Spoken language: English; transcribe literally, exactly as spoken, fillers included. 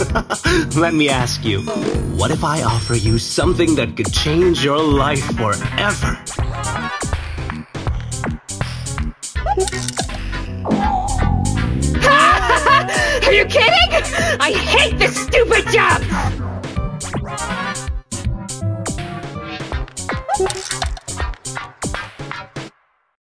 Let me ask you, what if I offer you something that could change your life forever? Are you kidding? I hate this stupid job!